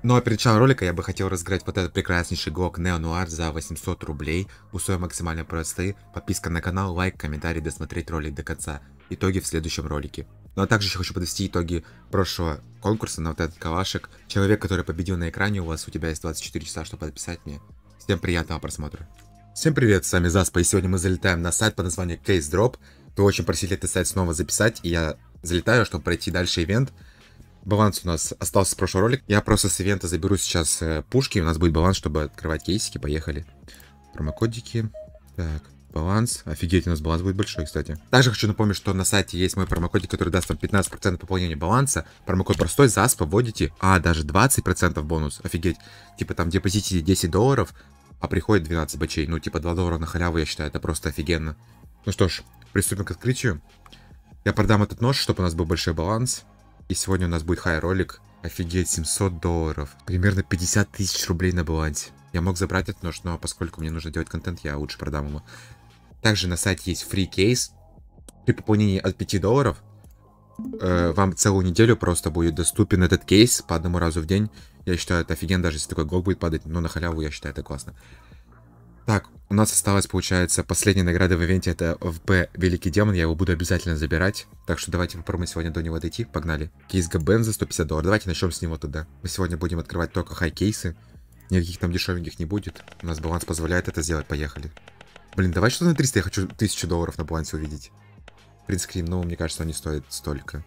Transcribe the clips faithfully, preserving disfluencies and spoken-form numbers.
Ну а перед началом ролика я бы хотел разыграть вот этот прекраснейший ГОК Нео Нуар за восемьсот рублей. Условия максимально простые. Подписка на канал, лайк, комментарий, досмотреть ролик до конца. Итоги в следующем ролике. Ну а также еще хочу подвести итоги прошлого конкурса на вот этот калашик. Человек, который победил на экране, у вас у тебя есть двадцать четыре часа, чтобы подписать мне. Всем приятного просмотра. Всем привет, с вами Заспа, и сегодня мы залетаем на сайт под названием Case Drop. Вы очень просили этот сайт снова записать, и я залетаю, чтобы пройти дальше ивент. Баланс у нас остался с прошлого ролика. Я просто с ивента заберу сейчас э, пушки. У нас будет баланс, чтобы открывать кейсики. Поехали. Промокодики. Так, баланс. Офигеть, у нас баланс будет большой, кстати. Также хочу напомнить, что на сайте есть мой промокодик, который даст вам пятнадцать процентов пополнения баланса. Промокод простой, Заспа, вводите. А, даже двадцать процентов бонус. Офигеть. Типа там депозите десять долларов, а приходит двенадцать бачей. Ну, типа два доллара на халяву, я считаю, это просто офигенно. Ну что ж, приступим к открытию. Я продам этот нож, чтобы у нас был большой баланс. И сегодня у нас будет хай-ролик. Офигеть, семьсот долларов. Примерно пятьдесят тысяч рублей на балансе. Я мог забрать этот нож, но поскольку мне нужно делать контент, я лучше продам его. Также на сайте есть free кейс. При пополнении от пяти долларов э, вам целую неделю просто будет доступен этот кейс по одному разу в день. Я считаю, это офигенно, даже если такой гол будет падать. Но на халяву я считаю, это классно. Так, у нас осталась, получается, последняя награда в ивенте. Это ФБ Великий Демон. Я его буду обязательно забирать. Так что давайте попробуем сегодня до него дойти. Погнали. Кейс Габен за сто пятьдесят долларов. Давайте начнем с него тогда. Мы сегодня будем открывать только хай-кейсы. Никаких там дешевеньких не будет. У нас баланс позволяет это сделать. Поехали. Блин, давай что-то на триста. Я хочу тысячу долларов на балансе увидеть. Принтскрин, ну, мне кажется, он не стоит столько.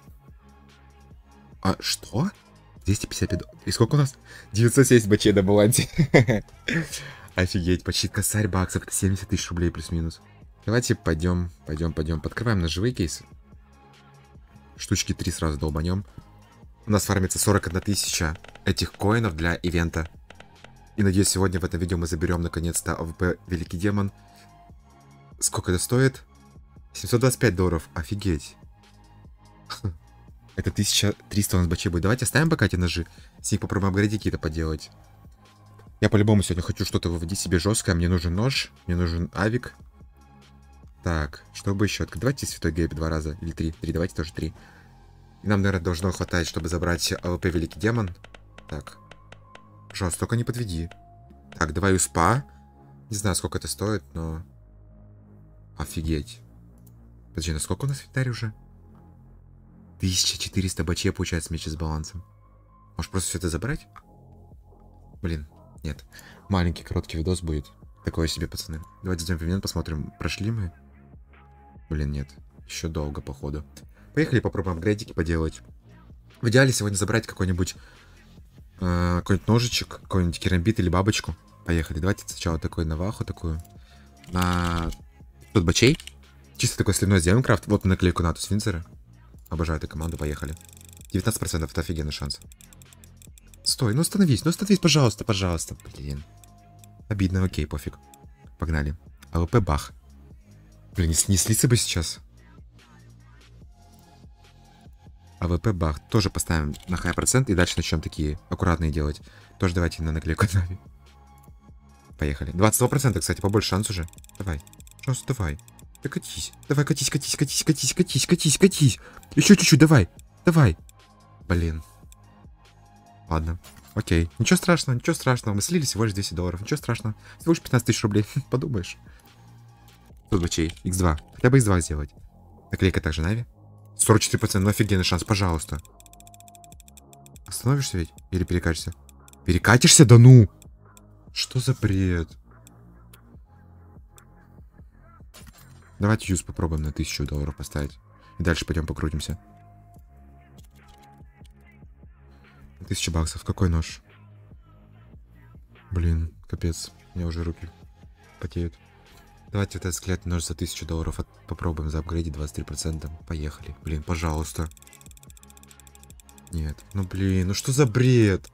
А, что? двести пятьдесят пять долларов. И сколько у нас? девятьсот семьдесят бачей на балансе. Офигеть, почти косарь баксов, это семьдесят тысяч рублей плюс-минус. Давайте пойдем, пойдем, пойдем. Подкрываем ножевые кейсы. Штучки три сразу долбанем. У нас фармится сорок одна тысяча этих коинов для ивента. И надеюсь, сегодня в этом видео мы заберем наконец-то АВП Великий Демон. Сколько это стоит? семьсот двадцать пять долларов, офигеть. Это тысяча триста у нас бачей будет. Давайте оставим пока эти ножи. С них попробуем апгрейды какие-то поделать. Я по-любому сегодня хочу что-то выводить себе жесткое. Мне нужен нож, мне нужен авик. Так, чтобы еще? Давайте святой гейп два раза. Или три. Три, давайте тоже три. И нам, наверное, должно хватать, чтобы забрать АВП Великий Демон. Так. Пожалуйста, только не подведи. Так, давай успа. Не знаю, сколько это стоит, но... Офигеть. Подожди, на сколько у нас инвентарь уже? тысяча четыреста бачей получается вместе с балансом. Может просто все это забрать? Блин. Нет. Маленький короткий видос будет. Такое себе, пацаны. Давайте зайдем в ивент, посмотрим, прошли мы. Блин, нет. Еще долго, походу. Поехали, попробуем апгрейдики поделать. В идеале сегодня забрать какой-нибудь э, какой-нибудь ножичек, какой-нибудь керамбит или бабочку. Поехали. Давайте сначала такой наваху такую. На тут бачей. Чисто такой сливной сделаем крафт. Вот наклейку Натус Винзера. Обожаю эту команду, поехали. девятнадцать процентов, это офигенный шанс. Стой, ну остановись, ну остановись, пожалуйста, пожалуйста. Блин. Обидно, окей, пофиг. Погнали. АВП бах. Блин, не, не слиться бы сейчас. АВП бах. Тоже поставим на хай процент и дальше начнем такие аккуратные делать. Тоже давайте на наклейку Нави. Поехали. двадцать два процента, кстати, побольше шанс уже. Давай. Пожалуйста, давай. Да катись. Давай, катись, катись, катись, катись, катись, катись, катись. Еще чуть-чуть, давай. Давай. Блин. Ладно, окей. Ничего страшного, ничего страшного. Мы слили всего лишь десять долларов. Ничего страшного. Всего лишь пятнадцать тысяч рублей. Подумаешь. Тут бачей. икс два. Хотя бы икс два сделать. Наклейка также Нави. сорок четыре процента. Ну офигенный шанс, пожалуйста. Остановишься ведь? Или перекатишься? Перекатишься? Да ну! Что за бред? Давайте юз попробуем на тысячу долларов поставить. И дальше пойдем покрутимся. Тысяча баксов. Какой нож? Блин, капец. У меня уже руки потеют. Давайте вот этот склятый нож за тысячу долларов от... попробуем заапгрейдить двадцать три процента. Поехали. Блин, пожалуйста. Нет. Ну блин, ну что за бред?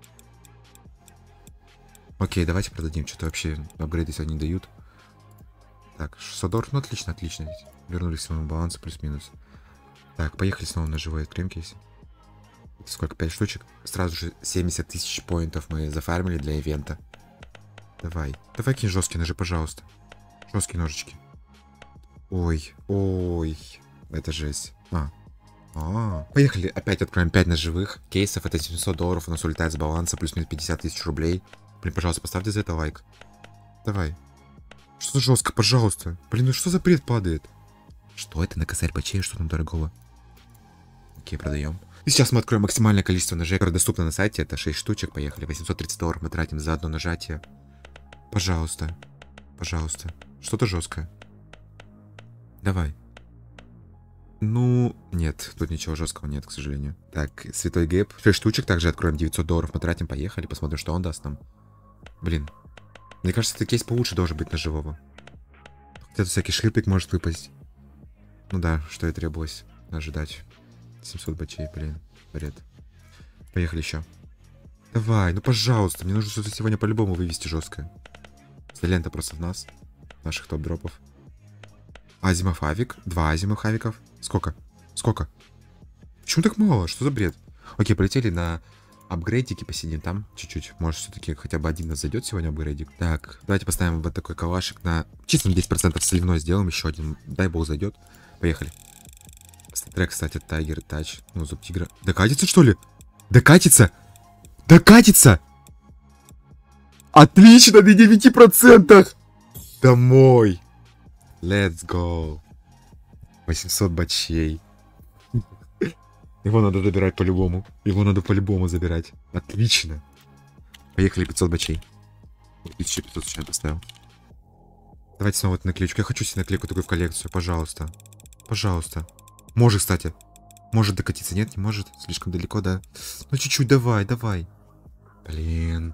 Окей, давайте продадим. Что-то вообще апгрейды сегодня не дают. Так, шестьсот долларов. Ну отлично, отлично. Ведь вернулись к своему балансу плюс-минус. Так, поехали снова на живой откроем кейс. Сколько? пять штучек. Сразу же семьдесят тысяч поинтов мы зафармили для ивента. Давай. Давай кинь жесткие ножи, пожалуйста. Жесткие ножички. Ой, ой. Это жесть. А. А, поехали, опять откроем пять ножевых кейсов, это семьсот долларов, у нас улетает с баланса, плюс-минус пятьдесят тысяч рублей. Блин, пожалуйста, поставьте за это лайк. Давай. Что-то жестко, пожалуйста. Блин, ну что за бред падает? Что это на косарь бачей, что там дорогого? Окей, продаем. И сейчас мы откроем максимальное количество ножей, которые доступны на сайте, это шесть штучек, поехали. восемьсот тридцать долларов мы тратим за одно нажатие. Пожалуйста. Пожалуйста. Что-то жесткое. Давай. Ну, нет, тут ничего жесткого нет, к сожалению. Так, святой гэп. шесть штучек, также откроем девятьсот долларов, мы тратим, поехали, посмотрим, что он даст нам. Блин. Мне кажется, этот кейс получше должен быть на живого. Где-то всякий шлипик может выпасть. Ну да, что и требовалось ожидать. семьсот бачей, блин, бред. Поехали еще. Давай, ну пожалуйста, мне нужно что-то сегодня по-любому вывести жесткое. Лента просто в нас. Наших топ-дропов. Азимов авик. Два азимов авиков. Сколько? Сколько? Почему так мало? Что за бред? Окей, полетели на апгрейдики, посидим там чуть-чуть. Может, все-таки хотя бы один нас зайдет сегодня апгрейдик. Так, давайте поставим вот такой калашик на... Чисто на десять процентов сливной сделаем. Еще один. Дай бог зайдет. Поехали. Трек, кстати, Тайгер Тач. Ну, зуб тигра. Докатится, что ли? Докатится! Докатится! Отлично, на девяти процентах! Домой! Let's go! восемьсот бачей. Его надо забирать по-любому. Его надо по-любому забирать. Отлично. Поехали, пятьсот бачей. тысяча пятьсот сейчас поставил. Давайте снова эту наклеечку. Я хочу себе наклейку такую в коллекцию. Пожалуйста. Пожалуйста. Может, кстати. Может докатиться. Нет, не может. Слишком далеко, да. Ну, чуть-чуть, давай, давай. Блин.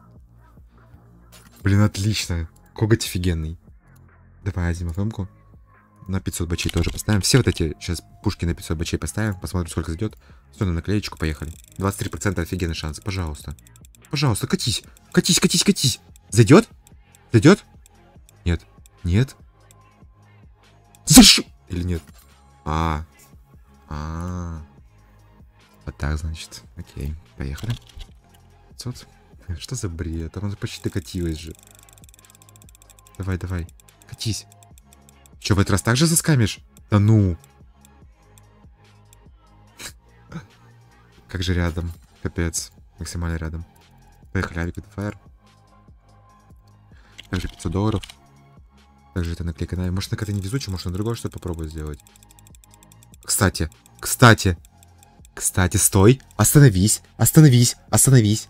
Блин, отлично. Коготь офигенный. Давай, Азимов эмку. На пятьсот бачей тоже поставим. Все вот эти сейчас пушки на пятьсот бачей поставим. Посмотрим, сколько зайдет. Все, на наклеечку, поехали. двадцать три процента офигенный шанс. Пожалуйста. Пожалуйста, катись. Катись, катись, катись. Зайдет? Зайдет? Нет. Нет. Заш... Или нет? А. А. Вот так, значит. Окей. Поехали. пятьсот. Что за бред? Она почти докатилась же. Давай, давай. Катись. Че, в этот раз так же заскамишь? Да ну. Как же рядом. Капец. Максимально рядом. Поехали, авик Fire. Также пятьсот долларов. Также это наклейка на... Может, на это не везучий, может, на другое что-то попробовать сделать. Кстати. Кстати. Кстати, стой. Остановись. Остановись. Остановись.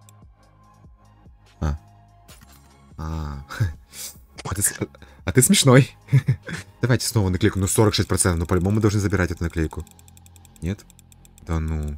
А. А. А ты, а ты смешной. Давайте снова наклейку. Ну, сорок шесть процентов. Ну, по-любому мы должны забирать эту наклейку. Нет? Да ну.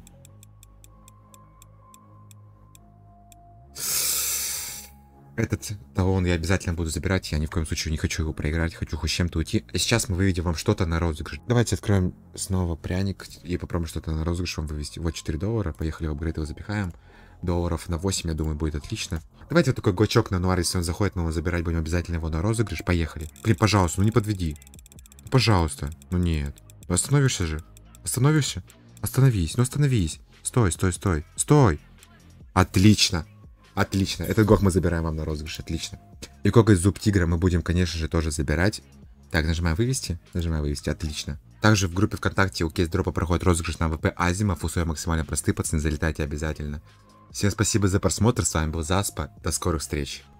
Этот талон я обязательно буду забирать. Я ни в коем случае не хочу его проиграть. Хочу хоть с чем-то уйти. А сейчас мы выведем вам что-то на розыгрыш. Давайте откроем снова пряник и попробуем что-то на розыгрыш вам вывести. Вот четыре доллара. Поехали в апгрейд, его запихаем. Долларов на восемь, я думаю, будет отлично. Давайте вот такой гачок на нуар, если он заходит, мы его забирать будем обязательно его на розыгрыш. Поехали. Блин, пожалуйста, ну не подведи. Пожалуйста. Ну нет. Ну остановишься же. Остановишься? Остановись, ну остановись. Стой, стой, стой. Стой. Отлично. Отлично. Этот гох мы забираем вам на розыгрыш. Отлично. И коготь зуб тигра мы будем, конечно же, тоже забирать. Так, нажимаем вывести. Нажимаем вывести. Отлично. Также в группе ВКонтакте у Кейс Дропа проходит розыгрыш на ВП Азимов. Условия максимально простые, пацаны, залетайте обязательно. Всем спасибо за просмотр. С вами был Заспа. До скорых встреч.